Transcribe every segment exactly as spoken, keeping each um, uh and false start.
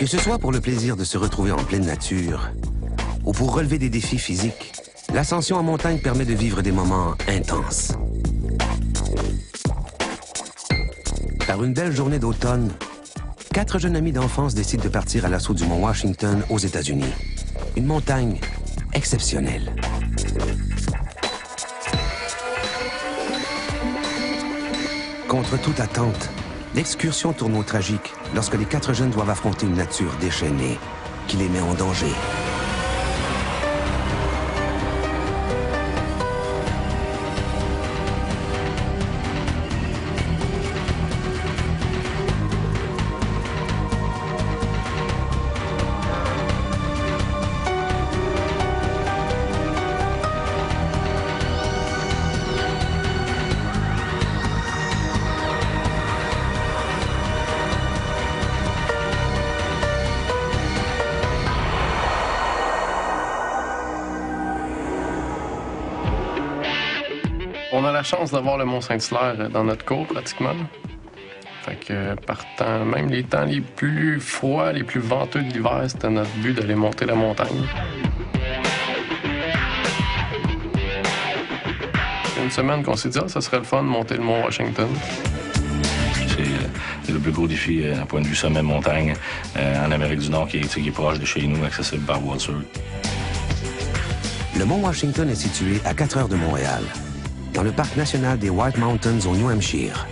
Que ce soit pour le plaisir de se retrouver en pleine nature ou pour relever des défis physiques, l'ascension en montagne permet de vivre des moments intenses. Par une belle journée d'automne, quatre jeunes amis d'enfance décident de partir à l'assaut du mont Washington aux États-Unis. Une montagne exceptionnelle. Contre toute attente, l'excursion tourne au tragique lorsque les quatre jeunes doivent affronter une nature déchaînée qui les met en danger. On a la chance d'avoir le Mont-Saint-Hilaire dans notre cours, pratiquement. Fait que, partant, même les temps les plus froids, les plus venteux de l'hiver, c'était notre but d'aller monter la montagne. Une semaine qu'on s'est dit, ah, ça serait le fun de monter le Mont Washington. C'est le plus gros défi d'un point de vue sommet montagne euh, en Amérique du Nord qui est, qui est proche de chez nous, accessible par voiture. Le Mont Washington est situé à quatre heures de Montréal, dans le parc national des White Mountains au New Hampshire.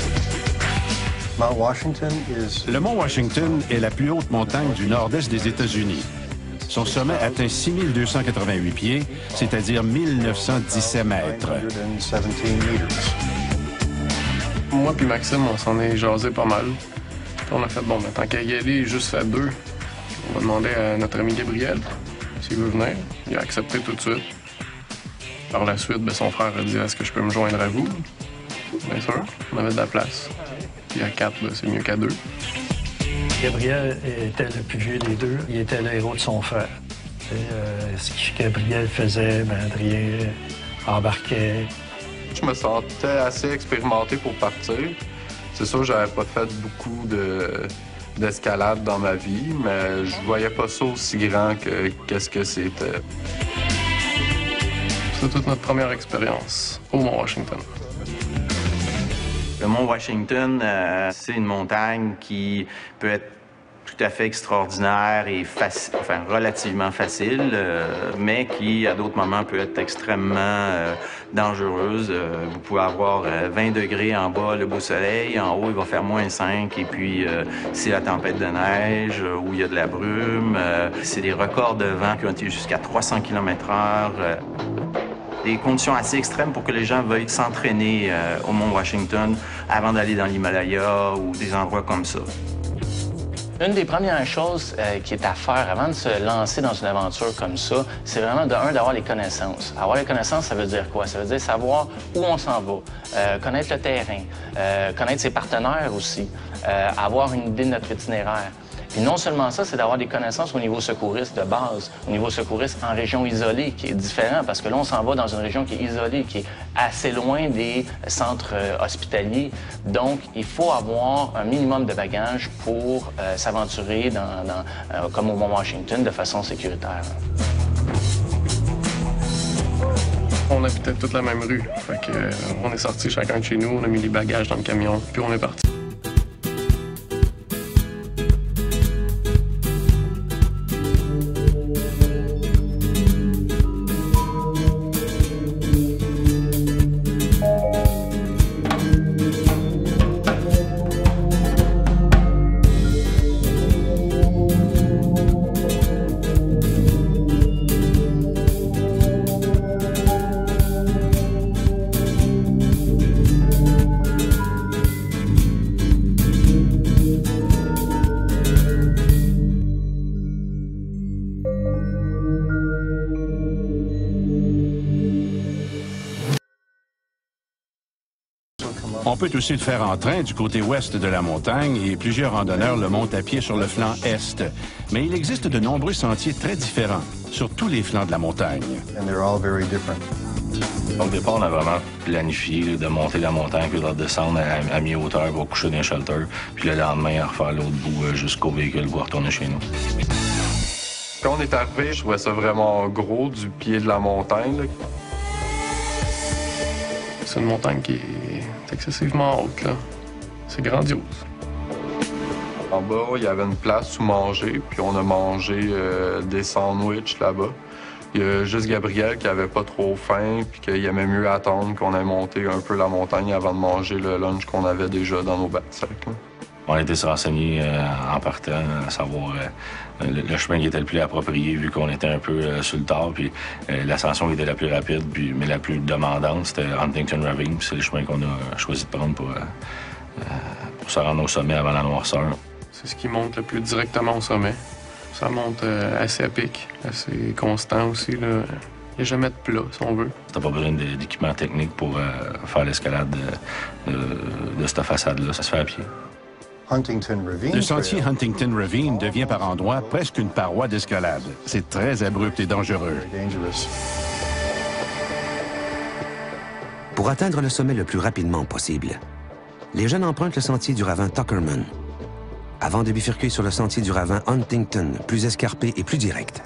Le mont Washington est la plus haute montagne du nord-est des États-Unis. Son sommet atteint six mille deux cent quatre-vingt-huit pieds, c'est-à-dire mille neuf cent dix-sept mètres. Moi puis Maxime, on s'en est jasé pas mal. On a fait, bon, ben, tant qu'à y aller, juste fait deux. On va demander à notre ami Gabriel s'il veut venir. Il a accepté tout de suite. Par la suite, ben, son frère a dit « Est-ce que je peux me joindre à vous? » Bien sûr, on avait de la place. Puis à quatre, ben, c'est mieux qu'à deux. Gabriel était le plus vieux des deux. Il était le héros de son frère. Et, euh, ce que Gabriel faisait, ben, Adrien embarquait. Je me sentais assez expérimenté pour partir. C'est sûr, j'avais pas fait beaucoup de... d'escalade dans ma vie, mais je voyais pas ça aussi grand que qu'est-ce que c'était. C'est toute notre première expérience au Mont Washington. Le Mont Washington, euh, c'est une montagne qui peut être tout à fait extraordinaire et faci- enfin, relativement facile, euh, mais qui, à d'autres moments, peut être extrêmement euh, dangereuse. Euh, vous pouvez avoir euh, vingt degrés en bas, le beau soleil. En haut, il va faire moins cinq. Et puis, euh, c'est la tempête de neige, euh, où il y a de la brume. Euh, c'est des records de vent qui ont été jusqu'à trois cents kilomètres heure. Euh, des conditions assez extrêmes pour que les gens veuillent s'entraîner euh, au Mont Washington avant d'aller dans l'Himalaya ou des endroits comme ça. Une des premières choses euh, qui est à faire avant de se lancer dans une aventure comme ça, c'est vraiment de un, d'avoir les connaissances. Avoir les connaissances, ça veut dire quoi? Ça veut dire savoir où on s'en va, euh, connaître le terrain, euh, connaître ses partenaires aussi, euh, avoir une idée de notre itinéraire. Puis non seulement ça, c'est d'avoir des connaissances au niveau secouriste de base, au niveau secouriste en région isolée, qui est différent, parce que là, on s'en va dans une région qui est isolée, qui est assez loin des centres euh, hospitaliers. Donc, il faut avoir un minimum de bagages pour euh, s'aventurer dans, dans, euh, comme au Mont Washington, de façon sécuritaire. On habitait toute la même rue. Fait que, euh, on est sortis chacun de chez nous, on a mis les bagages dans le camion, puis on est parti. On peut aussi le faire en train du côté ouest de la montagne et plusieurs randonneurs le montent à pied sur le flanc est. Mais il existe de nombreux sentiers très différents sur tous les flancs de la montagne. Au départ, on a vraiment planifié là, de monter la montagne puis de redescendre à, à mi-hauteur pour coucher dans un shelter, puis le lendemain, à refaire l'autre bout euh, jusqu'au véhicule pour retourner chez nous. Quand on est arrivé, je trouvais ça vraiment gros du pied de la montagne, là. C'est une montagne qui est excessivement haute, là. C'est grandiose. En bas, il y avait une place où manger, puis on a mangé euh, des sandwichs là-bas. Il y a juste Gabriel qui avait pas trop faim, puis qu'il aimait mieux attendre qu'on ait monté un peu la montagne avant de manger le lunch qu'on avait déjà dans nos backpacks, là. On a été se renseigner euh, en partant, à savoir euh, le, le chemin qui était le plus approprié, vu qu'on était un peu euh, sur le tard, puis euh, l'ascension qui était la plus rapide, puis, mais la plus demandante, c'était Huntington Ravine, puis c'est le chemin qu'on a choisi de prendre pour, euh, euh, pour se rendre au sommet avant la noirceur. C'est ce qui monte le plus directement au sommet. Ça monte euh, assez à pic, assez constant aussi, là. Il n'y a jamais de plat, si on veut. T'as pas besoin d'équipement technique pour euh, faire l'escalade de, de, de cette façade-là. Ça se fait à pied. Le sentier Huntington Ravine devient par endroits presque une paroi d'escalade. C'est très abrupt et dangereux. Pour atteindre le sommet le plus rapidement possible, les jeunes empruntent le sentier du ravin Tuckerman, avant de bifurquer sur le sentier du ravin Huntington, plus escarpé et plus direct.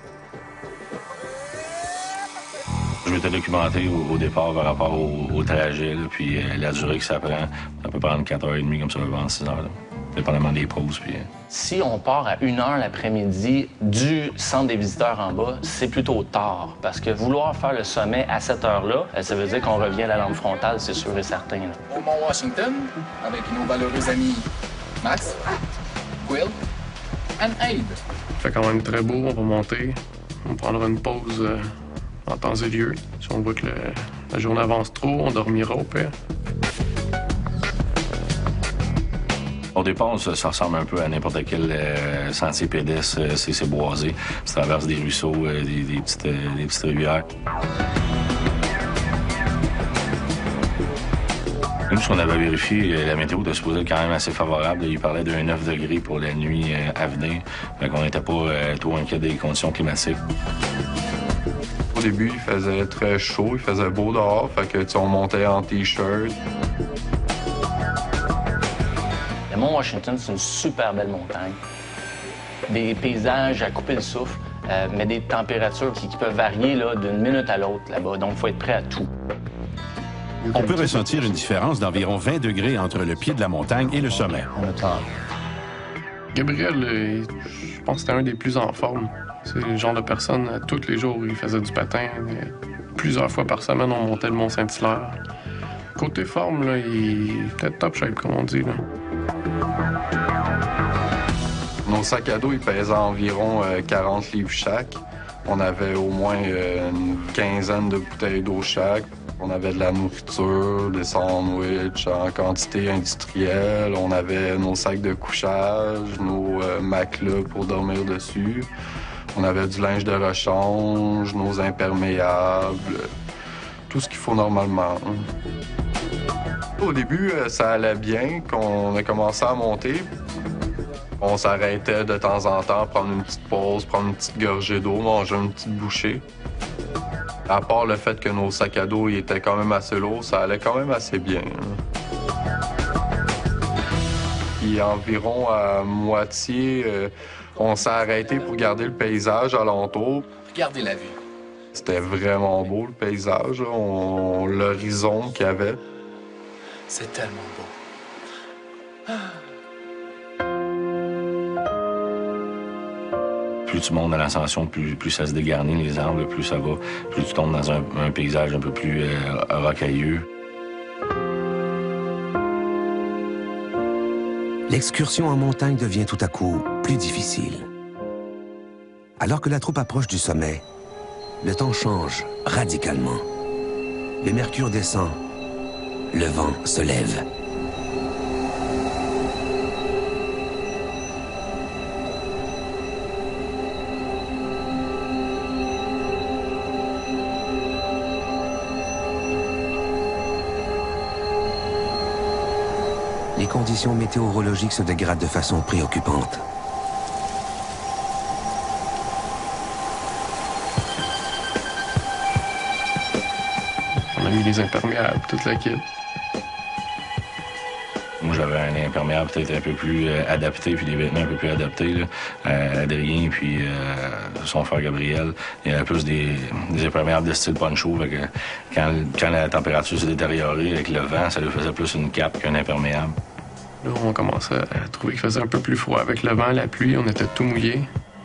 Je m'étais documenté au, au départ par rapport au, au trajet, là, puis euh, la durée que ça prend. Ça peut prendre quatre heures trente comme ça, pendant six heures. Là. Dépendamment des pauses. Puis... Si on part à une heure l'après-midi du centre des visiteurs en bas, c'est plutôt tard. Parce que vouloir faire le sommet à cette heure-là, ça veut dire qu'on revient à la lampe frontale, c'est sûr et certain. Là. Au Mont Washington, avec nos valeureux amis Max, Will et Abe. Il fait quand même très beau, on va monter. On prendra une pause euh, en temps et lieu. Si on voit que le, la journée avance trop, on dormira au pire. Au départ, ça, ça ressemble un peu à n'importe quel euh, sentier pédestre. Euh, c'est boisé. Tu traverses des ruisseaux, euh, des, des, petites, euh, des petites rivières. Nous, ce qu'on avait vérifié, euh, la météo était supposée quand même assez favorable. Il parlait d'un neuf degrés pour la nuit euh, à venir. Fait qu'on n'était pas euh, trop inquiet des conditions climatiques. Au début, il faisait très chaud, il faisait beau dehors, fait que, tu sais, on montait en T-shirt. Le Mont Washington, c'est une super belle montagne. Des paysages à couper le souffle, euh, mais des températures qui, qui peuvent varier d'une minute à l'autre là-bas. Donc, il faut être prêt à tout. On peut ressentir une différence d'environ vingt degrés entre le pied de la montagne et le sommet. Gabriel, euh, je pense que c'était un des plus en forme. C'est le genre de personne, à tous les jours, il faisait du patin. Plusieurs fois par semaine, on montait le Mont Saint-Hilaire. Côté forme, là, il était top shape, comme on dit, là. Nos sacs à dos, ils pesaient environ euh, quarante livres chaque. On avait au moins euh, une quinzaine de bouteilles d'eau chaque. On avait de la nourriture, des sandwichs en quantité industrielle. On avait nos sacs de couchage, nos euh, matelas pour dormir dessus. On avait du linge de rechange, nos imperméables, tout ce qu'il faut normalement. Au début, ça allait bien, qu'on a commencé à monter. On s'arrêtait de temps en temps, prendre une petite pause, prendre une petite gorgée d'eau, manger une petite bouchée. À part le fait que nos sacs à dos ils étaient quand même assez lourds, ça allait quand même assez bien. Puis environ à moitié, euh, on s'est arrêté pour regarder le paysage alentour. Regardez la vue. C'était vraiment beau, le paysage, l'horizon qu'il y avait. C'est tellement beau. Ah. Plus tu montes dans l'ascension, plus, plus ça se dégarnit les arbres, plus ça va, plus tu tombes dans un, un paysage un peu plus euh, rocailleux. L'excursion en montagne devient tout à coup plus difficile. Alors que la troupe approche du sommet, le temps change radicalement. Le mercure descend, le vent se lève. Les conditions météorologiques se dégradent de façon préoccupante. mis les imperméables, toute la kit. Moi, j'avais un imperméable peut-être un peu plus euh, adapté, puis des vêtements un peu plus adaptés. Là. Euh, Adrien, puis euh, son frère Gabriel, il y avait plus des, des imperméables de style poncho. Fait que quand, quand la température s'est détériorée avec le vent, ça lui faisait plus une cape qu'un imperméable. Là, on commençait à trouver qu'il faisait un peu plus froid. Avec le vent, la pluie, on était tout mouillés.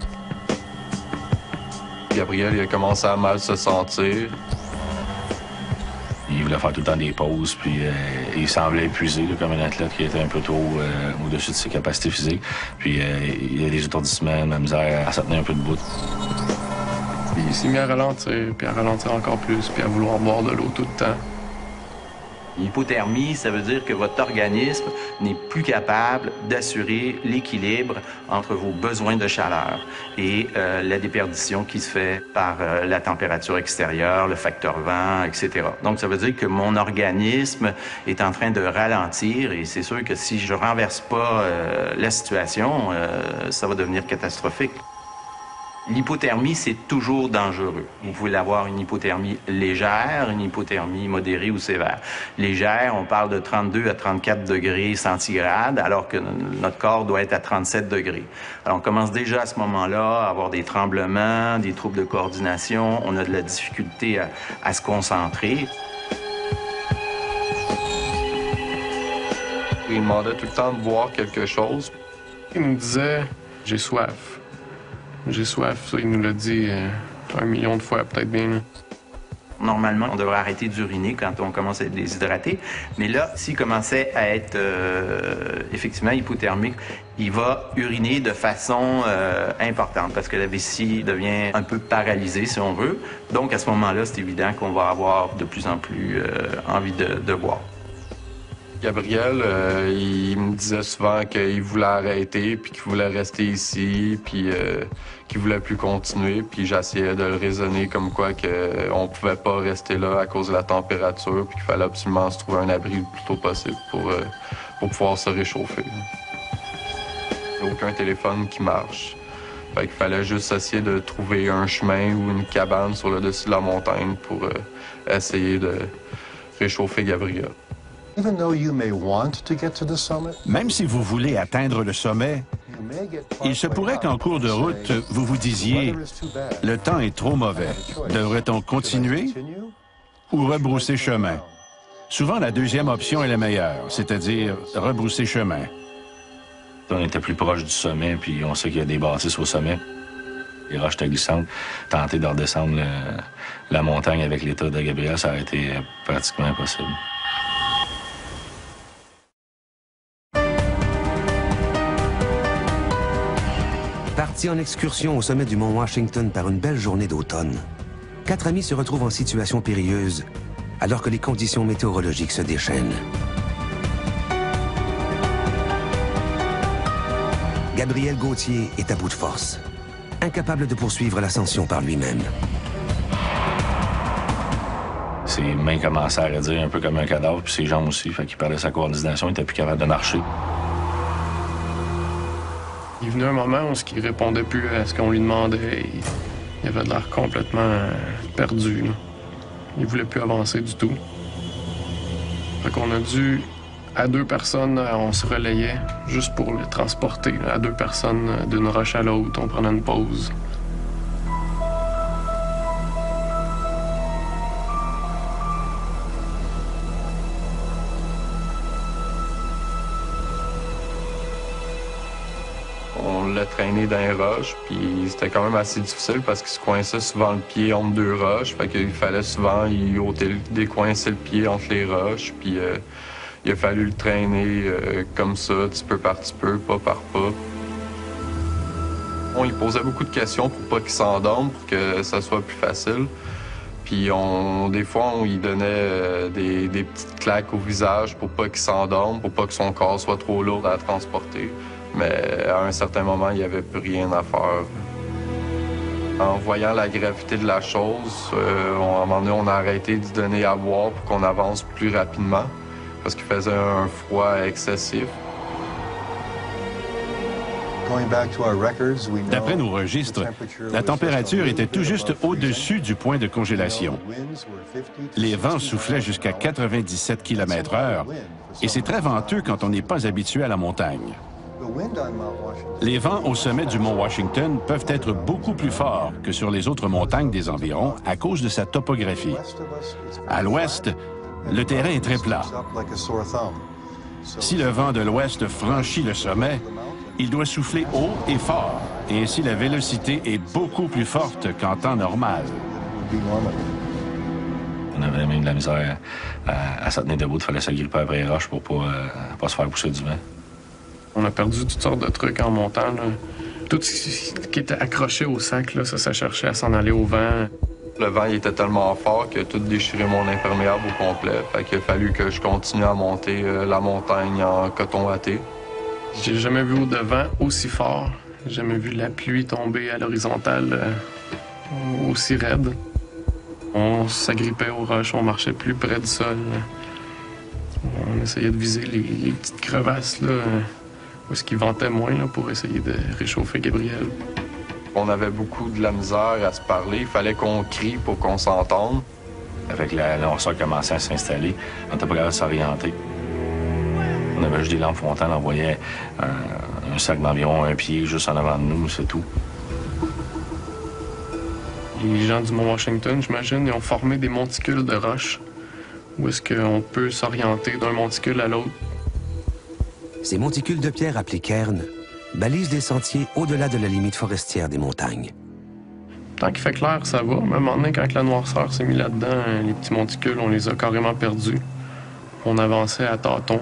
Gabriel, il a commencé à mal se sentir. Il voulait faire tout le temps des pauses, puis euh, il semblait épuisé, là, comme un athlète qui était un peu trop euh, au-dessus de ses capacités physiques. Puis euh, il y a des étourdissements, de la misère à se tenir un peu debout. Puis il s'est mis à ralentir, puis à ralentir encore plus, puis à vouloir boire de l'eau tout le temps. L'hypothermie, ça veut dire que votre organisme n'est plus capable d'assurer l'équilibre entre vos besoins de chaleur et euh, la déperdition qui se fait par euh, la température extérieure, le facteur vent, et cetera. Donc, ça veut dire que mon organisme est en train de ralentir et c'est sûr que si je renverse pas euh, la situation, euh, ça va devenir catastrophique. L'hypothermie, c'est toujours dangereux. Vous pouvez avoir une hypothermie légère, une hypothermie modérée ou sévère. Légère, on parle de trente-deux à trente-quatre degrés centigrades, alors que notre corps doit être à trente-sept degrés. Alors, on commence déjà à ce moment-là à avoir des tremblements, des troubles de coordination, on a de la difficulté à, à se concentrer. Il demandait tout le temps de boire quelque chose. Il nous disait « j'ai soif ». J'ai soif, ça, il nous l'a dit euh, un million de fois, peut-être bien. Là. Normalement, on devrait arrêter d'uriner quand on commence à être déshydraté. Mais là, s'il commençait à être euh, effectivement hypothermique, il va uriner de façon euh, importante parce que la vessie devient un peu paralysée, si on veut. Donc, à ce moment-là, c'est évident qu'on va avoir de plus en plus euh, envie de, de boire. Gabriel, euh, il me disait souvent qu'il voulait arrêter, puis qu'il voulait rester ici, puis euh, qu'il voulait plus continuer. Puis j'essayais de le raisonner comme quoi qu'on pouvait pas rester là à cause de la température, puis qu'il fallait absolument se trouver un abri le plus tôt possible pour, euh, pour pouvoir se réchauffer. Il n'y a aucun téléphone qui marche. Fait qu'il fallait juste essayer de trouver un chemin ou une cabane sur le dessus de la montagne pour euh, essayer de réchauffer Gabriel. Même si vous voulez atteindre le sommet, il se pourrait qu'en cours de route, vous vous disiez « Le temps est trop mauvais. Devrait-on continuer ou rebrousser chemin? » Souvent, la deuxième option est la meilleure, c'est-à-dire rebrousser chemin. On était plus proche du sommet, puis on sait qu'il y a des bâtisses au sommet. Les roches étaient glissantes. Tenter de redescendre le, la montagne avec l'état de Gabriel, ça a été pratiquement impossible. Partis en excursion au sommet du mont Washington par une belle journée d'automne, quatre amis se retrouvent en situation périlleuse alors que les conditions météorologiques se déchaînent. Gabriel Gauthier est à bout de force, incapable de poursuivre l'ascension par lui-même. Ses mains commençaient à raidir un peu comme un cadavre, puis ses jambes aussi, fait qu'il perdait sa coordination, il était plus capable de marcher. Il venait un moment où il répondait plus à ce qu'on lui demandait. Il, il avait l'air complètement perdu. Là. Il voulait plus avancer du tout. Fait qu'on a dû, à deux personnes, on se relayait juste pour le transporter. Là, à deux personnes, d'une roche à l'autre, on prenait une pause. On l'a traîné dans les roches, puis c'était quand même assez difficile parce qu'il se coinçait souvent le pied entre deux roches. Fait qu'il fallait souvent y ôter, décoincer le pied entre les roches, puis euh, il a fallu le traîner euh, comme ça, petit peu par petit peu, pas par pas. On lui posait beaucoup de questions pour pas qu'il s'endorme, pour que ça soit plus facile. Puis on, des fois, on lui donnait euh, des, des petites claques au visage pour pas qu'il s'endorme, pour pas que son corps soit trop lourd à transporter. Mais à un certain moment, il n'y avait plus rien à faire. En voyant la gravité de la chose, euh, on, à un moment donné, on a arrêté de donner à boire pour qu'on avance plus rapidement, parce qu'il faisait un froid excessif. D'après nos registres, la température était tout juste au-dessus du point de congélation. Les vents soufflaient jusqu'à quatre-vingt-dix-sept kilomètres heure et c'est très venteux quand on n'est pas habitué à la montagne. Les vents au sommet du mont Washington peuvent être beaucoup plus forts que sur les autres montagnes des environs à cause de sa topographie. À l'ouest, le terrain est très plat. Si le vent de l'ouest franchit le sommet, il doit souffler haut et fort, et ainsi la vélocité est beaucoup plus forte qu'en temps normal. On avait même de la misère à, à se tenir debout, il fallait s'agripper après les roches pour pas, euh, pas se faire pousser du vent. On a perdu toutes sortes de trucs en montant, là. Tout ce qui était accroché au sac, là, ça, ça cherchait à s'en aller au vent. Le vent il était tellement fort que tout déchirait mon imperméable au complet. Fait qu'il a fallu que je continue à monter euh, la montagne en coton watté. J'ai jamais vu au-devant aussi fort. J'ai jamais vu la pluie tomber à l'horizontale euh, aussi raide. On s'agrippait aux roches, on marchait plus près du sol. On essayait de viser les, les petites crevasses, là, où est-ce qu'il ventait moins, là, pour essayer de réchauffer Gabriel. On avait beaucoup de la misère à se parler. Il fallait qu'on crie pour qu'on s'entende. Avec la noirceur commençait à s'installer, on n'était pas capable de s'orienter. On avait juste des lampes frontales, on voyait un, un sac d'environ un pied juste en avant de nous, c'est tout. Les gens du mont Washington, j'imagine, ils ont formé des monticules de roches où est-ce qu'on peut s'orienter d'un monticule à l'autre. Ces monticules de pierre appelés cairns balisent des sentiers au-delà de la limite forestière des montagnes. Tant qu'il fait clair, ça va. Mais à un moment donné, quand la noirceur s'est mise là-dedans, les petits monticules, on les a carrément perdus. On avançait à tâtons.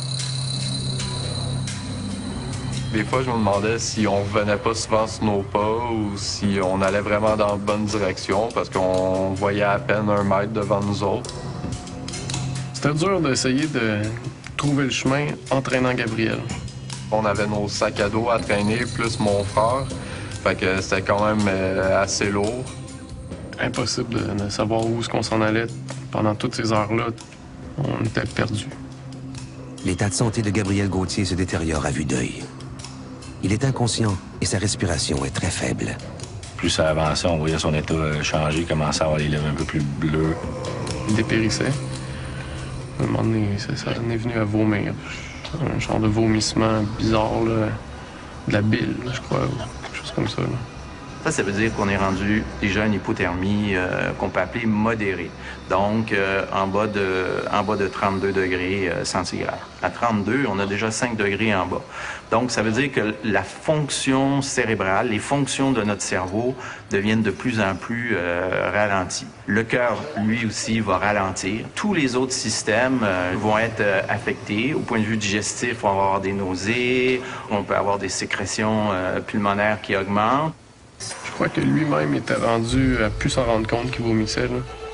Des fois, je me demandais si on revenait pas souvent sur nos pas ou si on allait vraiment dans la bonne direction parce qu'on voyait à peine un mètre devant nous autres. C'était dur d'essayer de trouver le chemin en traînant Gabriel. On avait nos sacs à dos à traîner, plus mon frère. Fait que c'était quand même euh, assez lourd. Impossible de, de savoir où est-ce qu'on s'en allait. Pendant toutes ces heures-là, on était perdus. L'état de santé de Gabriel Gauthier se détériore à vue d'œil. Il est inconscient et sa respiration est très faible. Plus ça avançait, on voyait son état changer, commencer à avoir les lèvres un peu plus bleues. Il dépérissait. À un moment donné, ça, ça en est venu à vomir. Un genre de vomissement bizarre, là. De la bile, je crois, ou quelque chose comme ça, là. Ça, ça veut dire qu'on est rendu déjà à une hypothermie euh, qu'on peut appeler modérée. Donc, euh, en, bas de, en bas de trente-deux degrés euh, centigrades. À trente-deux, on a déjà cinq degrés en bas. Donc, ça veut dire que la fonction cérébrale, les fonctions de notre cerveau deviennent de plus en plus euh, ralenties. Le cœur, lui aussi, va ralentir. Tous les autres systèmes euh, vont être euh, affectés. Au point de vue digestif, on va avoir des nausées, on peut avoir des sécrétions euh, pulmonaires qui augmentent. Je crois que lui-même était rendu à plus s'en rendre compte qu'il vomissait, là.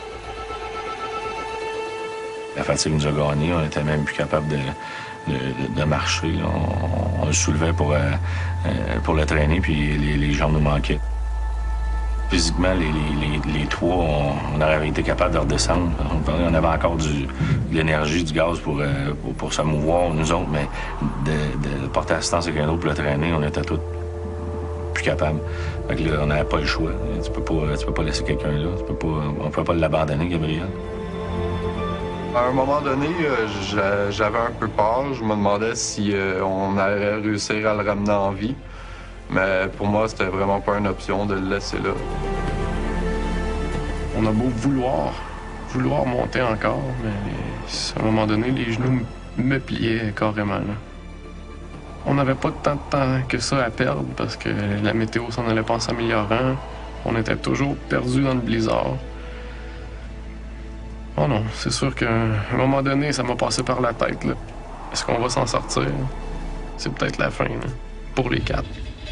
La fatigue nous a gagné, on était même plus capable de, de, de marcher. Là. On, on le soulevait pour, euh, pour le traîner, puis les, les jambes nous manquaient. Physiquement, les, les, les, les trois, on, on aurait été capable de redescendre. On avait encore du, de l'énergie, du gaz pour, euh, pour, pour se mouvoir, nous autres, mais de, de porter assistance avec un autre pour le traîner, on était tous plus capables. Fait que là, on n'avait pas le choix. Tu peux pas, tu peux pas laisser quelqu'un là. Tu peux pas, on ne peut pas l'abandonner, Gabriel. À un moment donné, euh, j'avais un peu peur. Je me demandais si euh, on allait réussir à le ramener en vie. Mais pour moi, c'était vraiment pas une option de le laisser là. On a beau vouloir, vouloir monter encore, mais à un moment donné, les genoux me pliaient carrément, là. On n'avait pas tant de temps que ça à perdre parce que la météo s'en allait pas en s'améliorant. On était toujours perdus dans le blizzard. Oh non, c'est sûr qu'à un moment donné, ça m'a passé par la tête, là. Est-ce qu'on va s'en sortir? C'est peut-être la fin, là, pour les quatre.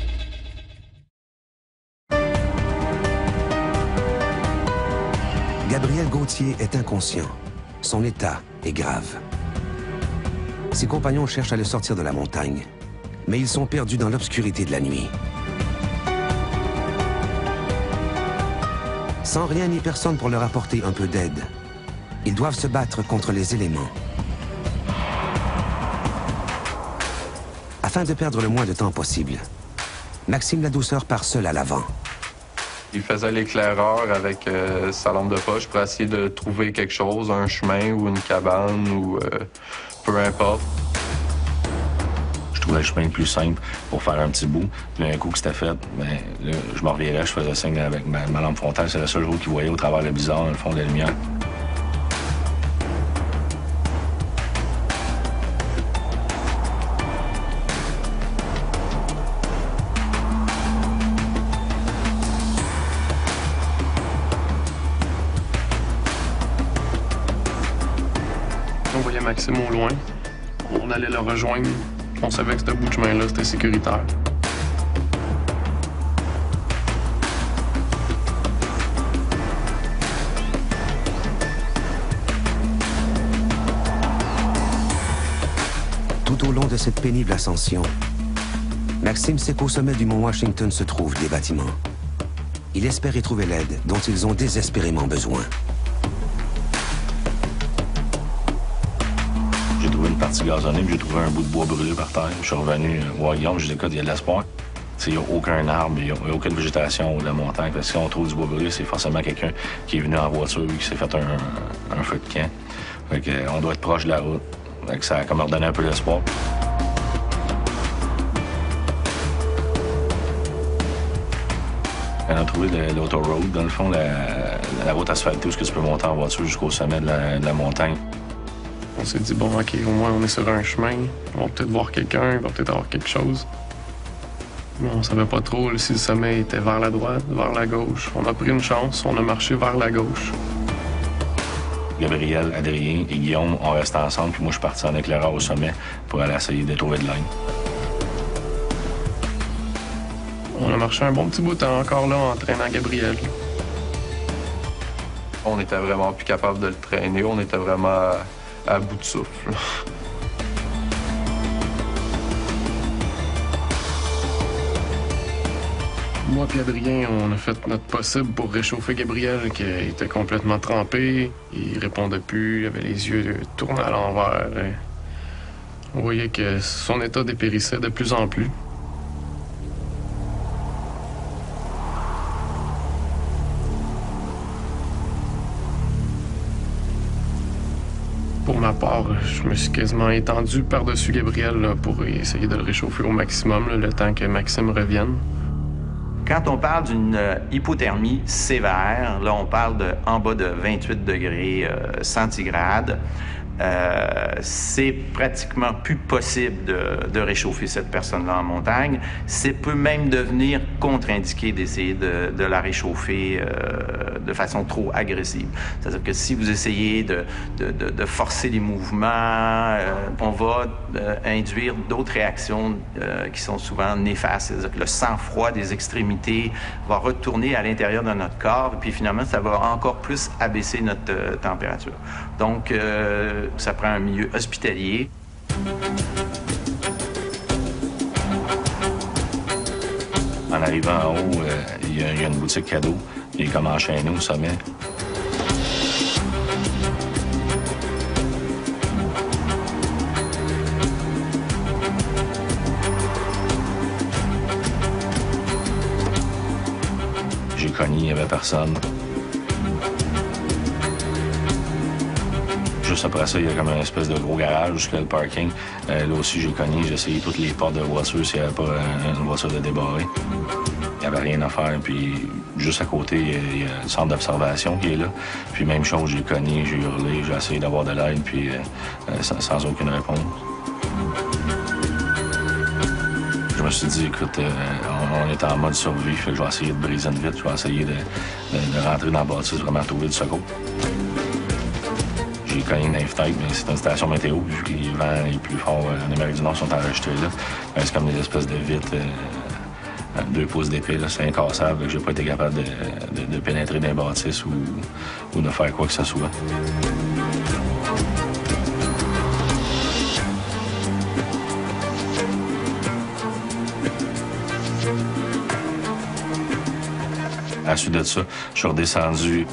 Gabriel Gauthier est inconscient. Son état est grave. Ses compagnons cherchent à le sortir de la montagne, mais ils sont perdus dans l'obscurité de la nuit. Sans rien ni personne pour leur apporter un peu d'aide, ils doivent se battre contre les éléments. Afin de perdre le moins de temps possible, Maxime Ladouceur part seul à l'avant. Il faisait l'éclaireur avec euh, sa lampe de poche pour essayer de trouver quelque chose, un chemin ou une cabane ou euh, peu importe. Je trouvais le chemin le plus simple pour faire un petit bout. Puis un coup que c'était fait, ben, là, je me revirais, je faisais signe avec ma, ma lampe frontale. C'est le seul jour qu'il voyait au travers le bizarre, dans le fond de la lumière. On voyait Maxime au loin. On allait le rejoindre. On savait que ce bout de chemin-là, c'était sécuritaire. Tout au long de cette pénible ascension, Maxime sait qu'au sommet du mont Washington se trouvent des bâtiments. Il espère y trouver l'aide dont ils ont désespérément besoin. J'ai trouvé une partie gazonnée, puis j'ai trouvé un bout de bois brûlé par terre. Je suis revenu voir Guillaume, je lui ai dit, écoute, il y a de l'espoir. Il n'y a aucun arbre, il n'y a aucune végétation de la montagne, parce que si on trouve du bois brûlé, c'est forcément quelqu'un qui est venu en voiture et qui s'est fait un, un feu de camp. Fait que, on doit être proche de la route. Fait que ça a comme redonné un peu d'espoir. On a trouvé l'autoroad, dans le fond, la, la route asphaltée où tu peux monter en voiture jusqu'au sommet de la, de la montagne. On s'est dit, bon, OK, au moins, on est sur un chemin. On va peut-être voir quelqu'un, il va peut-être avoir quelque chose. Mais on savait pas trop là, si le sommet était vers la droite, vers la gauche. On a pris une chance, on a marché vers la gauche. Gabriel, Adrien et Guillaume ont resté ensemble, puis moi, je suis parti en éclaireur au sommet pour aller essayer de trouver de l'aide. On a marché un bon petit bout de temps encore là en traînant Gabriel. On était vraiment plus capable de le traîner, on était vraiment à, à bout de souffle. Moi et Adrien, on a fait notre possible pour réchauffer Gabriel, qui était complètement trempé. Il répondait plus, il avait les yeux tournés à l'envers. On voyait que son état dépérissait de plus en plus. Pour ma part, je me suis quasiment étendu par-dessus Gabriel là, pour essayer de le réchauffer au maximum, là, le temps que Maxime revienne. Quand on parle d'une euh, hypothermie sévère, là, on parle de en bas de vingt-huit degrés euh, centigrades. Euh, c'est pratiquement plus possible de, de réchauffer cette personne-là en montagne. C'est peut même devenir contre-indiqué d'essayer de, de la réchauffer euh, de façon trop agressive. C'est-à-dire que si vous essayez de, de, de, de forcer les mouvements, euh, on va euh, induire d'autres réactions euh, qui sont souvent néfastes. C'est-à-dire que le sang-froid des extrémités va retourner à l'intérieur de notre corps, et puis finalement, ça va encore plus abaisser notre euh, température. Donc, euh, ça prend un milieu hospitalier. En arrivant en haut, euh, il y, y a une boutique cadeau. Il est comme enchaîné au sommet. J'ai cogné, il n'y avait personne. Juste après ça, il y a comme une espèce de gros garage jusqu'à le parking. Euh, là aussi, j'ai cogné, j'ai essayé toutes les portes de voiture s'il n'y avait pas euh, une voiture de débarré. Il n'y avait rien à faire. Puis juste à côté, il y a, il y a le centre d'observation qui est là. Puis même chose, j'ai cogné, j'ai hurlé, j'ai essayé d'avoir de l'aide, puis euh, euh, sans, sans aucune réponse. Je me suis dit, écoute, euh, on, on est en mode survie, fait que je vais essayer de briser une vitre, je vais essayer de, de, de rentrer dans la bâtisse, vraiment trouver du secours. J'ai cogné une fenêtre, mais c'est une station météo, vu que les vents les plus forts euh, en Amérique du Nord sont enregistrés là. Ben, c'est comme des espèces de vitres, euh, deux pouces d'épée, c'est incassable, j'ai pas été capable de, de, de pénétrer dans les bâtisses ou, ou de faire quoi que ce soit. À la suite de ça, je suis redescendu.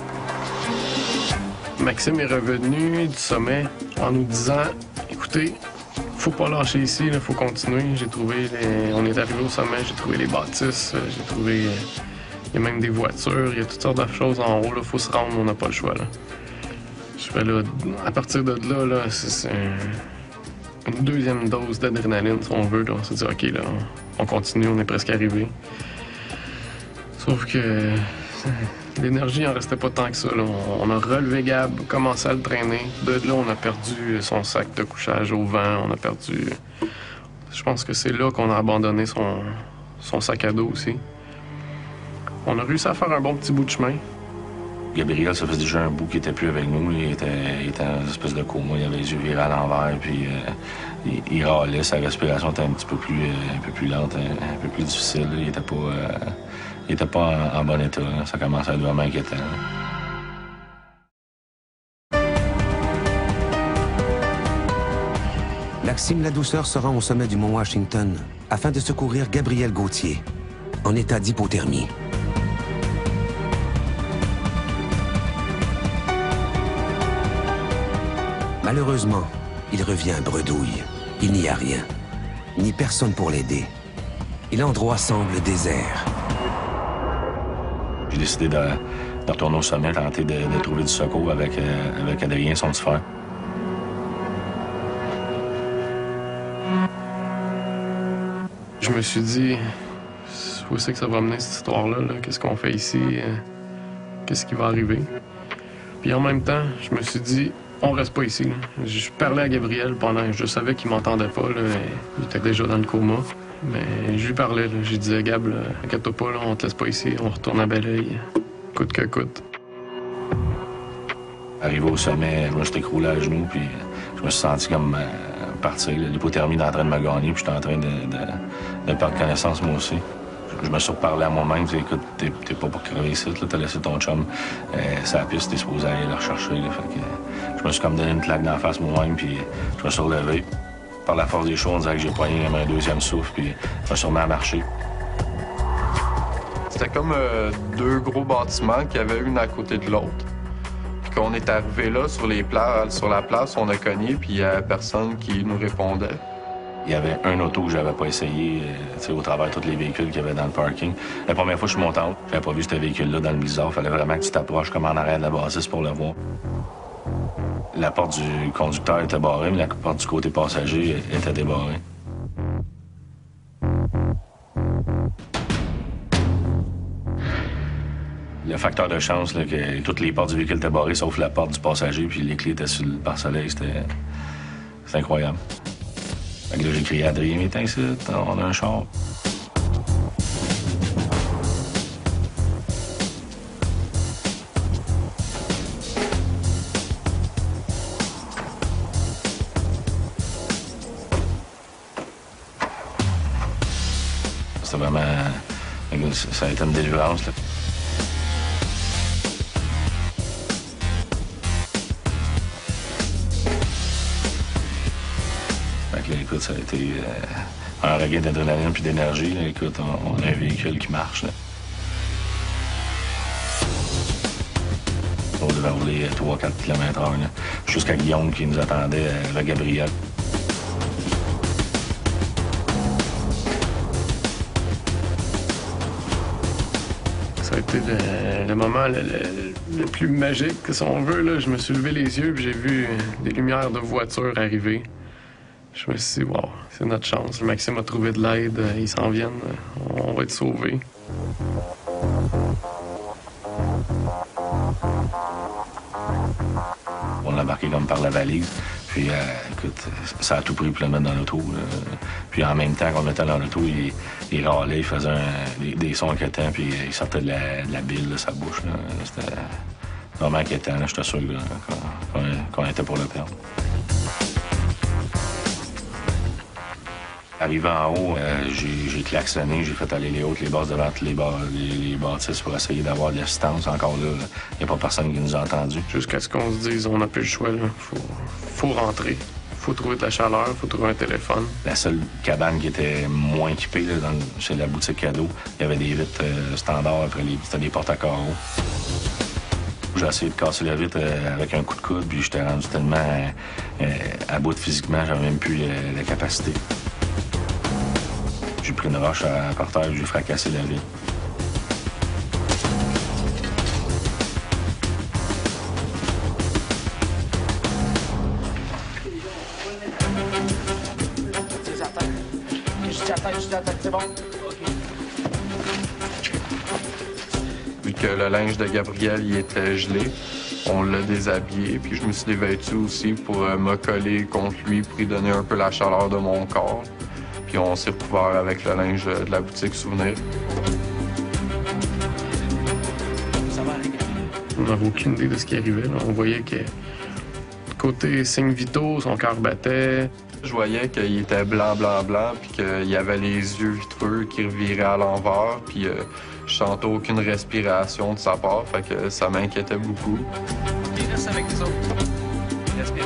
Maxime est revenu du sommet en nous disant « Écoutez, faut pas lâcher ici, il faut continuer. J'ai trouvé, les... on est arrivé au sommet, j'ai trouvé les bâtisses, j'ai trouvé, il y a même des voitures, il y a toutes sortes de choses en haut, il faut se rendre, on n'a pas le choix. Là. Je fais là, à partir de là, là c'est un... une deuxième dose d'adrénaline, si on veut. Là. On s'est dit, OK, là, on continue, on est presque arrivé. Sauf que l'énergie en restait pas tant que ça. Là. On a relevé Gab, commencé à le traîner. De là, on a perdu son sac de couchage au vent. On a perdu... Je pense que c'est là qu'on a abandonné son, son sac à dos aussi. On a réussi à faire un bon petit bout de chemin. Gabriel, ça faisait déjà un bout qu'il était plus avec nous. Il était, il était en espèce de coma. Il avait les yeux virés à l'envers, puis euh, il, il râlait. Sa respiration était un petit peu plus, euh, un peu plus lente, un, un peu plus difficile. Il était pas, euh, il était pas en, en bon état. Là. Ça commençait à être vraiment inquiétant. Maxime Ladouceur se rend au sommet du mont Washington afin de secourir Gabriel Gauthier, en état d'hypothermie. Malheureusement, il revient à bredouille. Il n'y a rien, ni personne pour l'aider. Et l'endroit semble désert. J'ai décidé de, de retourner au sommet, tenter de, de trouver du secours avec, euh, avec Adrien, son petit frère. Je me suis dit, où c'est que ça va mener cette histoire-là? -là? Qu'est-ce qu'on fait ici? Qu'est-ce qui va arriver? Puis en même temps, je me suis dit, on reste pas ici. Là. Je parlais à Gabriel pendant... Je savais qu'il m'entendait pas. Là, il était déjà dans le coma. Mais je lui parlais. Là. Je lui disais, Gab, là, inquiète-toi pas, là, on te laisse pas ici. On retourne à Belleuil. Coûte que coûte. Arrivé au sommet, je me suis écroulé à genoux, puis je me suis senti comme euh, partir. L'hypothermie est en train de me gagner, puis j'étais en train de, de, de perdre connaissance, moi aussi. Je me suis reparlé à moi-même, j'ai dit, écoute, t'es, t'es pas pour crever ici, t'as laissé ton chum, euh, sa piste, t'es supposé aller le rechercher. Là, fait que, je me suis comme donné une claque dans la face moi-même, puis je me suis relevé. Par la force des choses, on dirait que j'ai poigné un deuxième souffle, puis je me suis remis à marcher. C'était comme euh, deux gros bâtiments qui avaient une à côté de l'autre. Puis quand on est arrivé là, sur, les places, sur la place, on a cogné, puis il n'y avait personne qui nous répondait. Il y avait un auto que j'avais pas essayé, euh, au travers de tous les véhicules qu'il y avait dans le parking. La première fois que je suis monté en haut, j'avais pas vu ce véhicule-là dans le blizzard. Il fallait vraiment que tu t'approches comme en arrière de la bâtisse pour le voir. La porte du conducteur était barrée, mais la porte du côté passager était débarrée. Le facteur de chance, là, que toutes les portes du véhicule étaient barrées, sauf la porte du passager, puis les clés étaient sur le pare-soleil, c'était... c'était incroyable. Fait que là, j'ai crié à Adrien, mais t'es ici, on a un char. C'était vraiment... Ça a été une délivrance, là. Écoute, ça a été euh, un regain d'adrénaline puis d'énergie. Écoute, on, on a un véhicule qui marche. Là. On devait rouler trois à quatre kilomètres heure jusqu'à Guillaume qui nous attendait euh, avec Gabriel. Ça a été le, le moment le, le, le plus magique, si on veut. Là. Je me suis levé les yeux et j'ai vu des lumières de voitures arriver. Je me suis dit, wow, c'est notre chance. Maxime a trouvé de l'aide, ils s'en viennent, on va être sauvés. On l'a embarqué comme par la valise. Puis, euh, écoute, ça a tout pris pour le mettre dans l'auto. Là. Puis, en même temps qu'on était dans l'auto, il, il râlait, il faisait un, des, des sons inquiétants, puis il sortait de la, de la bile de sa bouche. Là. C'était vraiment inquiétant. J'étais sûr là, qu'on, qu'on était pour le perdre. Arrivé en haut, euh, j'ai, j'ai klaxonné, j'ai fait aller les hautes, les basses devant les, bar, les, les bâtisses pour essayer d'avoir de l'assistance. Encore là, il n'y a pas personne qui nous a entendus. Jusqu'à ce qu'on se dise, on n'a plus le choix. Il faut, faut rentrer. Faut trouver de la chaleur, faut trouver un téléphone. La seule cabane qui était moins équipée, là, dans, chez la boutique cadeau, il y avait des vitres euh, standards après les... C'était des portes à carreaux. J'ai essayé de casser la vitre euh, avec un coup de coude, puis j'étais rendu tellement euh, euh, à bout de physiquement, j'avais même plus euh, la capacité. J'ai pris une roche à, à par terre et j'ai fracassé la vitre. Vu que le linge de Gabriel il était gelé, on l'a déshabillé, puis je me suis dévêtu aussi pour euh, me coller contre lui, pour lui donner un peu la chaleur de mon corps. Puis on s'est recouvert avec le linge de la boutique Souvenir. On n'avait aucune idée de ce qui arrivait. Là. On voyait que côté signes vitaux, son cœur battait. Je voyais qu'il était blanc, blanc, blanc, puis qu'il avait les yeux vitreux qui reviraient à l'envers, puis euh, je sentais aucune respiration de sa part, fait que ça m'inquiétait beaucoup. Il reste avec nous autres. Respire.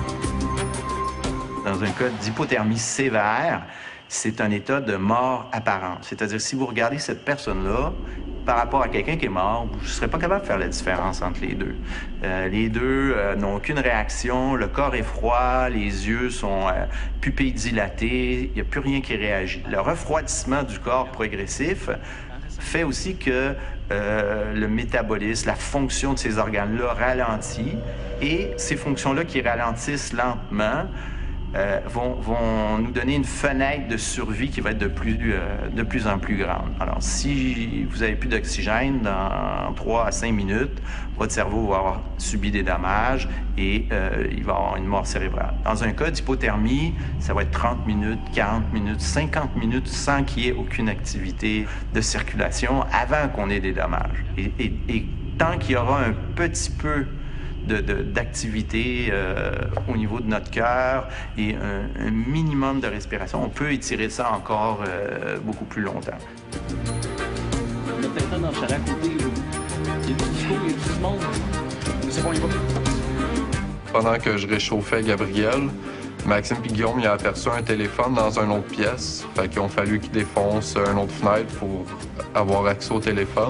Dans un cas d'hypothermie sévère, c'est un état de mort apparente. C'est-à-dire, si vous regardez cette personne-là, par rapport à quelqu'un qui est mort, vous ne serez pas capable de faire la différence entre les deux. Euh, les deux euh, n'ont aucune réaction, le corps est froid, les yeux sont euh, pupilles dilatées, il n'y a plus rien qui réagit. Le refroidissement du corps progressif fait aussi que euh, le métabolisme, la fonction de ces organes-là ralentit, et ces fonctions-là qui ralentissent lentement Euh, vont, vont nous donner une fenêtre de survie qui va être de plus, euh, de plus en plus grande. Alors, si vous n'avez plus d'oxygène dans trois à cinq minutes, votre cerveau va avoir subi des dommages et euh, il va avoir une mort cérébrale. Dans un cas d'hypothermie, ça va être trente minutes, quarante minutes, cinquante minutes sans qu'il y ait aucune activité de circulation avant qu'on ait des dommages. Et, et, et tant qu'il y aura un petit peu De, de, d'activité euh, au niveau de notre cœur et un, un minimum de respiration, on peut étirer ça encore euh, beaucoup plus longtemps. Le pétant dans le chalet à côté, il y a du disco, il y a du monde. C'est bon, il va. Pendant que je réchauffais Gabriel, Maxime et Guillaume ils ont aperçu un téléphone dans une autre pièce. Fait qu'ils ont fallu qu'ils défoncent une autre fenêtre pour avoir accès au téléphone.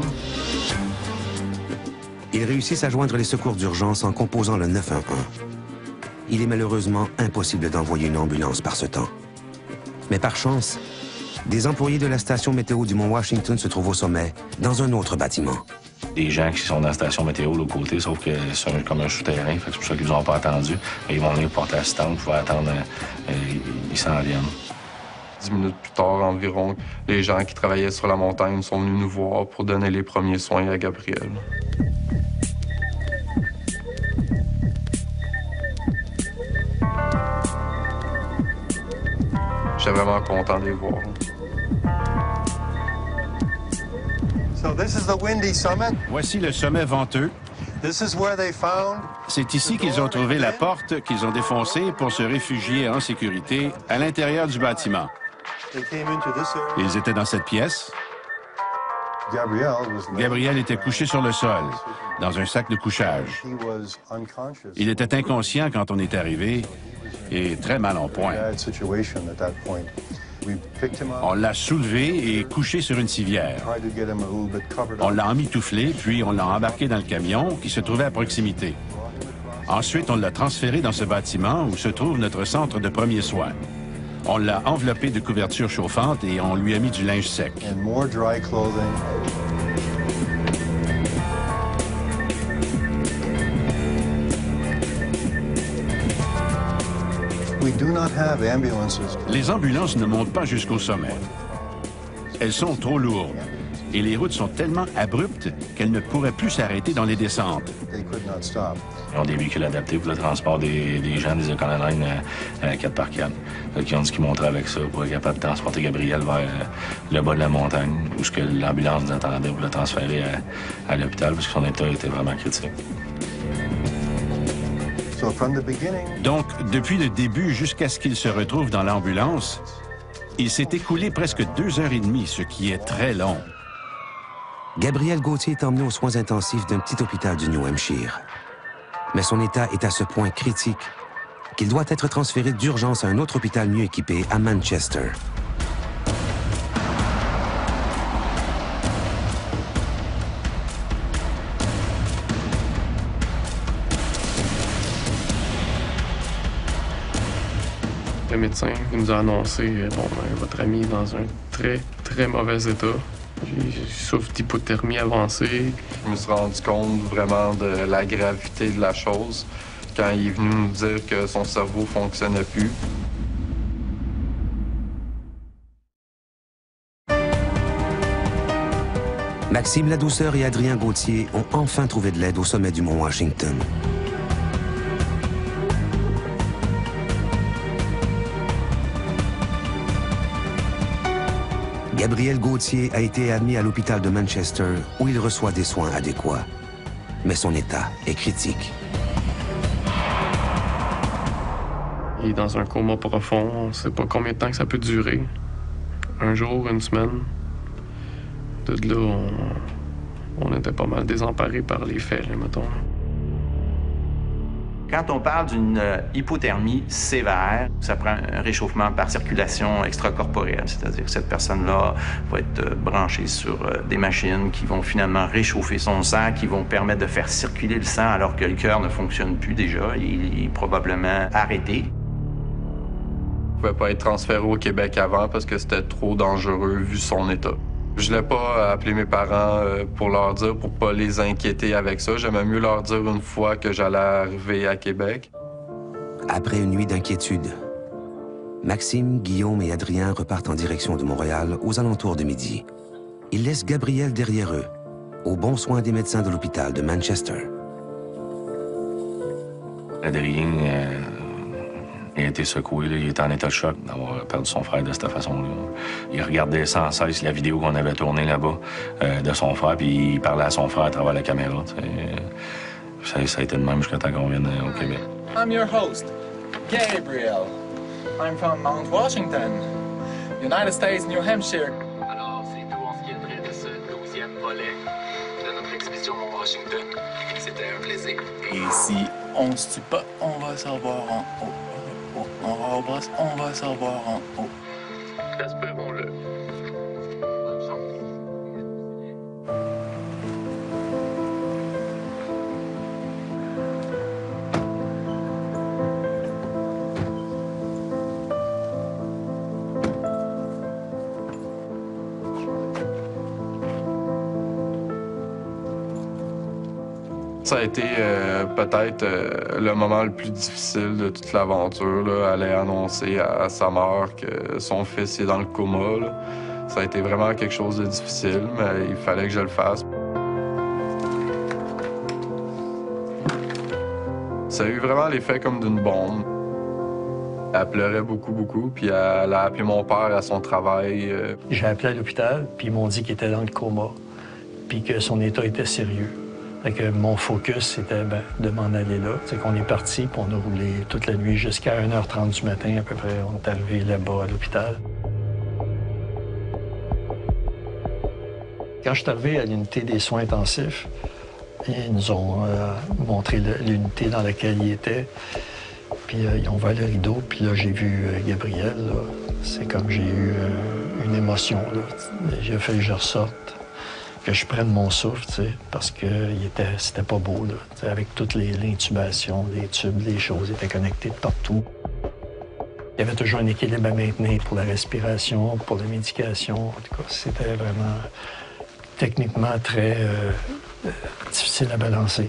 Ils réussissent à joindre les secours d'urgence en composant le neuf un un. Il est malheureusement impossible d'envoyer une ambulance par ce temps. Mais par chance, des employés de la station météo du Mont Washington se trouvent au sommet, dans un autre bâtiment. Des gens qui sont dans la station météo de l'autre côté, sauf que c'est un, comme un souterrain, fait que c'est pour ça qu'ils nous ont pas attendu. Et ils vont venir porter assistance, pour attendre, euh, ils s'en viennent. Dix minutes plus tard environ, les gens qui travaillaient sur la montagne sont venus nous voir pour donner les premiers soins à Gabriel. J'étais vraiment content de les voir. So this is the windy summit. Voici le sommet venteux. This is where they found. C'est ici qu'ils ont trouvé la porte qu'ils ont défoncée pour se réfugier en sécurité à l'intérieur du bâtiment. They came into this area. Ils étaient dans cette pièce. Gabriel was Gabriel était couché sur le sol, dans un sac de couchage. He was unconscious. Il était inconscient quand on est arrivé et très mal en point. Bad situation at that point. We picked him up. On l'a soulevé et couché sur une civière. Tried to get him a little bit covered On up. l'a emmitouflé, puis on l'a embarqué dans le camion qui se trouvait à proximité. Ensuite, on l'a transféré dans ce bâtiment où se trouve notre centre de premiers soins. On l'a enveloppé de couvertures chauffantes et on lui a mis du linge sec. And more dry clothing. We do not have ambulances. Les ambulances ne montent pas jusqu'au sommet. Elles sont trop lourdes et les routes sont tellement abruptes qu'elles ne pourraient plus s'arrêter dans les descentes. They could not stop. Ils ont des véhicules adaptés pour le transport des, des gens des Econoline à quatre par quatre. Ils ont dit qu'ils montraient avec ça pour être capable de transporter Gabriel vers euh, le bas de la montagne, où ce que l'ambulance nous attendait pour le transférer à, à l'hôpital, parce que son état était vraiment critique. So from the beginning, Donc, depuis le début jusqu'à ce qu'il se retrouve dans l'ambulance, il s'est écoulé presque deux heures et demie, ce qui est très long. Gabriel Gauthier est emmené aux soins intensifs d'un petit hôpital du New Hampshire. Mais son état est à ce point critique qu'il doit être transféré d'urgence à un autre hôpital mieux équipé à Manchester. Le médecin nous a annoncé bon, ben, votre ami est dans un très, très mauvais état. Il souffre d'hypothermie avancée. Je me suis rendu compte vraiment de la gravité de la chose quand il est venu nous dire que son cerveau ne fonctionnait plus. Maxime Ladouceur et Adrien Gauthier ont enfin trouvé de l'aide au sommet du mont Washington. Gabriel Gauthier a été admis à l'hôpital de Manchester où il reçoit des soins adéquats. Mais son état est critique. Il est dans un coma profond. On ne sait pas combien de temps que ça peut durer. Un jour, une semaine. De là, on, on était pas mal désemparés par les faits, là, mettons. Quand on parle d'une hypothermie sévère, ça prend un réchauffement par circulation extracorporelle, c'est-à-dire que cette personne-là va être branchée sur des machines qui vont finalement réchauffer son sang, qui vont permettre de faire circuler le sang alors que le cœur ne fonctionne plus déjà. Il est probablement arrêté. Il ne pouvait pas être transféré au Québec avant parce que c'était trop dangereux vu son état. Je n'ai pas appelé mes parents pour leur dire, pour pas les inquiéter avec ça. J'aimais mieux leur dire une fois que j'allais arriver à Québec. Après une nuit d'inquiétude, Maxime, Guillaume et Adrien repartent en direction de Montréal aux alentours de midi. Ils laissent Gabriel derrière eux, aux bons soins des médecins de l'hôpital de Manchester. Adrien euh, a été secoué, là. Il était en état de choc d'avoir perdu son frère de cette façon-là. Il regardait sans cesse la vidéo qu'on avait tournée là-bas euh, de son frère, puis il parlait à son frère à travers la caméra. Ça, ça a été de même jusqu'à temps qu'on vienne au Québec. I'm your host, Gabriel. I'm from Mount Washington, United States, New Hampshire. Alors, c'est tout en ce qui est trait de ce douzième volet de notre expédition Mont Washington. C'était un plaisir. Et si on se tue pas, on va se revoir en haut. On va, au on va se revoir en haut. Espérons-le. Ça a été euh, peut-être euh, le moment le plus difficile de toute l'aventure. Là. Elle a annoncé à, à sa mère que son fils est dans le coma. Là. Ça a été vraiment quelque chose de difficile, mais il fallait que je le fasse. Ça a eu vraiment l'effet comme d'une bombe. Elle pleurait beaucoup, beaucoup, puis elle a appelé mon père à son travail. Euh... J'ai appelé à l'hôpital, puis ils m'ont dit qu'il était dans le coma, puis que son état était sérieux. Fait que mon focus, c'était ben, de m'en aller là. C'est qu'on est parti, puis on a roulé toute la nuit jusqu'à une heure trente du matin, à peu près. On est arrivé là-bas à l'hôpital. Quand je suis arrivé à l'unité des soins intensifs, ils nous ont euh, montré l'unité dans laquelle il était. Puis euh, ils ont ouvert le rideau, puis là, j'ai vu euh, Gabriel. C'est comme j'ai eu euh, une émotion. J'ai fallu que je ressorte, que je prenne mon souffle, tu sais, parce que c'était pas beau, là. Avec toute l'intubation, les tubes, les choses étaient connectés de partout. Il y avait toujours un équilibre à maintenir pour la respiration, pour la médication. En tout cas, c'était vraiment techniquement très euh, euh, difficile à balancer.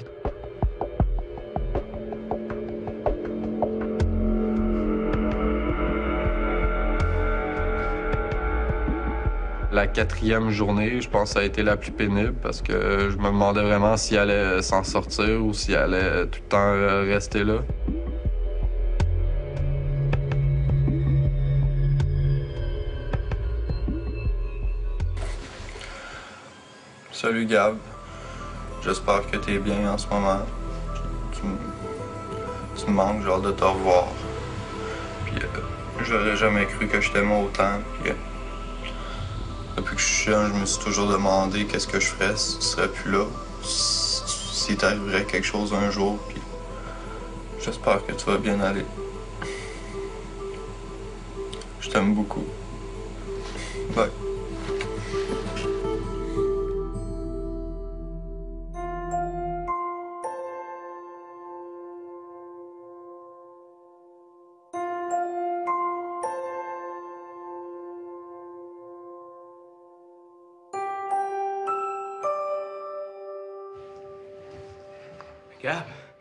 La quatrième journée, je pense que ça a été la plus pénible parce que je me demandais vraiment s'il allait s'en sortir ou s'il allait tout le temps rester là. Salut Gab, j'espère que t'es bien en ce moment. Tu, tu, tu me manques, j'ai hâte de te revoir. Puis euh, j'aurais jamais cru que je t'aimais autant. Puis, euh, Depuis que je suis jeune, je me suis toujours demandé qu'est-ce que je ferais si tu serais plus là, si t'arriverait quelque chose un jour, puis j'espère que tu vas bien aller. Je t'aime beaucoup. Bye.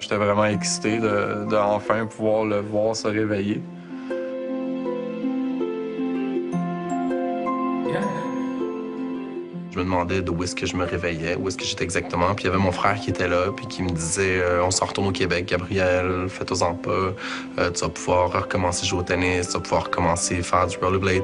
J'étais vraiment excité de, de enfin pouvoir le voir se réveiller. Je me demandais d'où est-ce que je me réveillais, où est-ce que j'étais exactement. Puis il y avait mon frère qui était là, puis qui me disait euh, on s'en retourne au Québec, Gabriel, fais-toi-en pas. Euh, tu vas pouvoir recommencer à jouer au tennis, tu vas pouvoir recommencer à faire du rollerblade.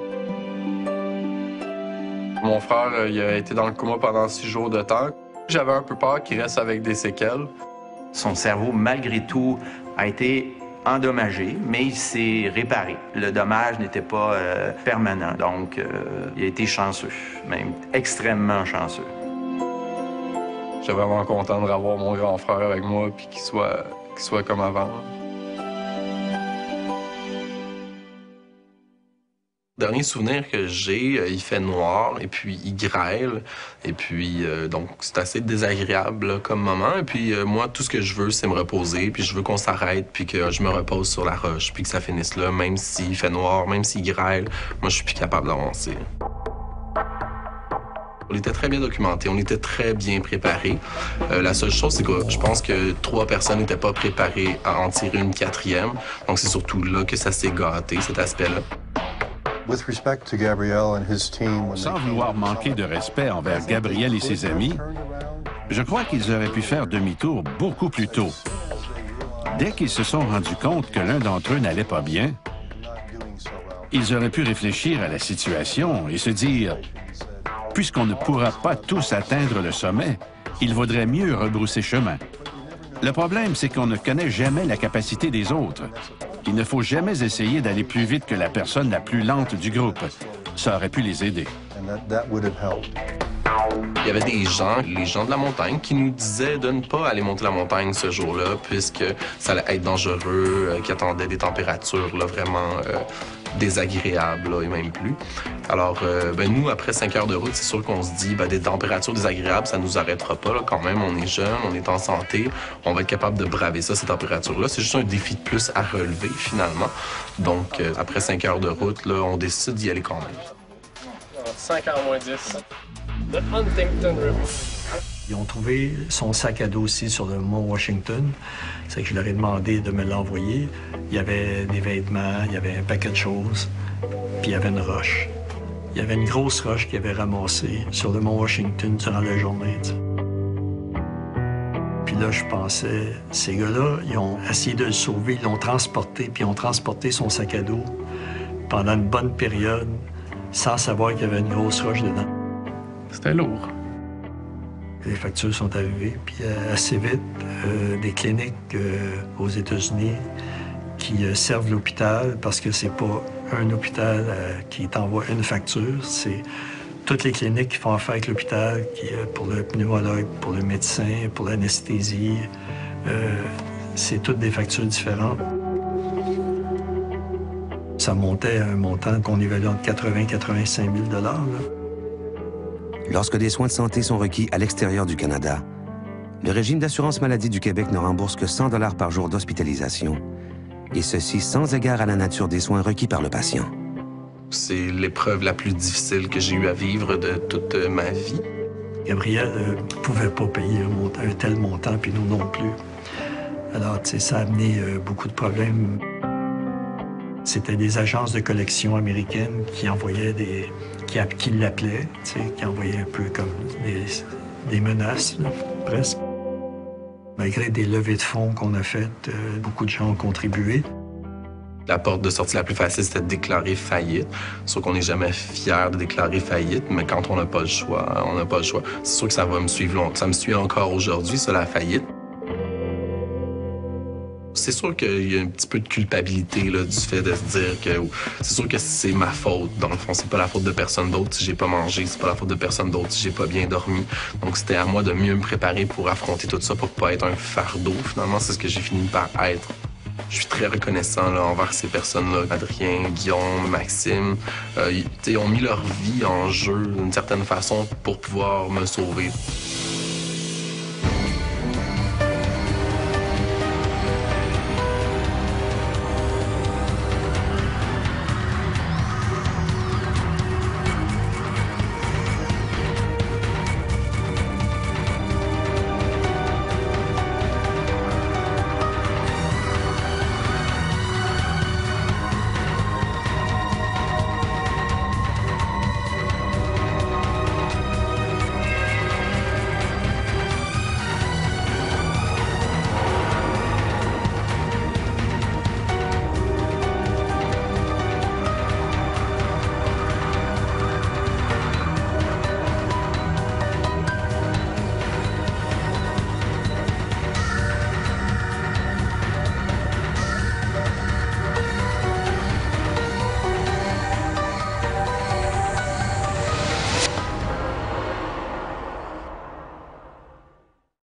Mon frère, euh, il a été dans le coma pendant six jours de temps. J'avais un peu peur qu'il reste avec des séquelles. Son cerveau, malgré tout, a été endommagé, mais il s'est réparé. Le dommage n'était pas euh, permanent, donc euh, il a été chanceux, même extrêmement chanceux. J'étais vraiment content de revoir mon grand frère avec moi puis qu'il soit, qu'il soit comme avant. Le dernier souvenir que j'ai, euh, il fait noir et puis il grêle. Et puis, euh, donc, c'est assez désagréable là, comme moment. Et puis, euh, moi, tout ce que je veux, c'est me reposer. Puis, je veux qu'on s'arrête puis que je me repose sur la roche puis que ça finisse là, même s'il fait noir, même s'il grêle. Moi, je suis plus capable d'avancer. On était très bien documentés, on était très bien préparés. Euh, la seule chose, c'est que je pense que trois personnes n'étaient pas préparées à en tirer une quatrième. Donc, c'est surtout là que ça s'est gâté, cet aspect-là. Sans vouloir manquer de respect envers Gabriel et ses amis, je crois qu'ils auraient pu faire demi-tour beaucoup plus tôt. Dès qu'ils se sont rendus compte que l'un d'entre eux n'allait pas bien, ils auraient pu réfléchir à la situation et se dire « Puisqu'on ne pourra pas tous atteindre le sommet, il vaudrait mieux rebrousser chemin. » Le problème, c'est qu'on ne connaît jamais la capacité des autres. Il ne faut jamais essayer d'aller plus vite que la personne la plus lente du groupe. Ça aurait pu les aider. Il y avait des gens, les gens de la montagne, qui nous disaient de ne pas aller monter la montagne ce jour-là, puisque ça allait être dangereux, euh, qui attendaient des températures là, vraiment euh, désagréables, là, et même plus. Alors, euh, ben, nous, après cinq heures de route, c'est sûr qu'on se dit, ben, des températures désagréables, ça nous arrêtera pas. Là, quand même, on est jeune, on est en santé, on va être capable de braver ça, ces températures-là. C'est juste un défi de plus à relever, finalement. Donc, euh, après cinq heures de route, là, on décide d'y aller quand même. cinq heures moins dix. The Huntington River. Ils ont trouvé son sac à dos aussi sur le mont Washington. C'est que je leur ai demandé de me l'envoyer. Il y avait des vêtements, il y avait un paquet de choses, puis il y avait une roche. Il y avait une grosse roche qu'ils avaient ramassée sur le mont Washington durant la journée. T'sais. Puis là, je pensais, ces gars-là, ils ont essayé de le sauver, ils l'ont transporté, puis ils ont transporté son sac à dos pendant une bonne période, sans savoir qu'il y avait une grosse roche dedans. C'était lourd. Les factures sont arrivées, puis euh, assez vite, euh, des cliniques euh, aux États-Unis qui euh, servent l'hôpital, parce que c'est pas un hôpital euh, qui t'envoie une facture, c'est toutes les cliniques qui font affaire avec l'hôpital, qui euh, pour le pneumologue, pour le médecin, pour l'anesthésie, euh, c'est toutes des factures différentes. Ça montait à un montant qu'on évalue entre quatre-vingts et quatre-vingt-cinq mille dollars. Lorsque des soins de santé sont requis à l'extérieur du Canada, le régime d'assurance maladie du Québec ne rembourse que cent dollars par jour d'hospitalisation, et ceci sans égard à la nature des soins requis par le patient. C'est l'épreuve la plus difficile que j'ai eu à vivre de toute ma vie. Gabriel ne euh, pouvait pas payer un, montant, un tel montant, puis nous non plus. Alors, tu sais, ça a amené euh, beaucoup de problèmes. C'était des agences de collection américaines qui envoyaient des... qui, qui l'appelaient, tu sais, qui envoyaient un peu comme des, des menaces, là, presque. Malgré des levées de fonds qu'on a faites, euh, beaucoup de gens ont contribué. La porte de sortie la plus facile, c'était de déclarer faillite. Sauf qu'on n'est jamais fier de déclarer faillite, mais quand on n'a pas le choix, on n'a pas le choix. C'est sûr que ça va me suivre longtemps. Ça me suit encore aujourd'hui, ça, la faillite. C'est sûr qu'il y a un petit peu de culpabilité là, du fait de se dire que c'est sûr que c'est ma faute. Dans le fond, c'est pas la faute de personne d'autre si j'ai pas mangé, c'est pas la faute de personne d'autre si j'ai pas bien dormi. Donc c'était à moi de mieux me préparer pour affronter tout ça, pour pas être un fardeau. Finalement, c'est ce que j'ai fini par être. Je suis très reconnaissant là, envers ces personnes-là. Adrien, Guillaume, Maxime, euh, ils ont mis leur vie en jeu d'une certaine façon pour pouvoir me sauver.